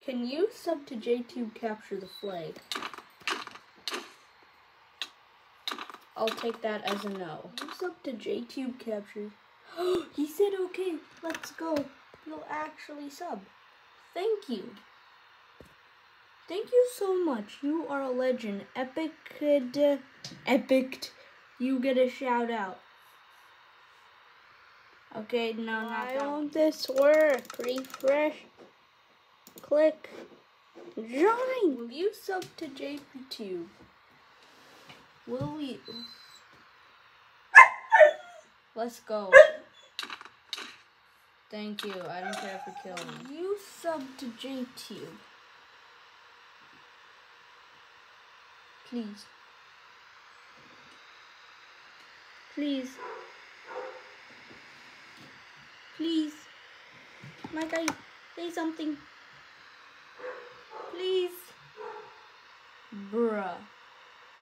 Can you sub to JTube capture the flag? I'll take that as a no. You sub to JTube capture. He said okay, let's go. You'll actually sub. Thank you. Thank you so much. You are a legend. Epic. You get a shout out. Okay, no, not that. Why won't this work? Refresh. Click. Join. Will you sub to JTube? Will you? Let's go. Thank you. I don't care if you kill me. Will you sub to JTube? Please. Please. Please. My guy, say something. Please. Bruh.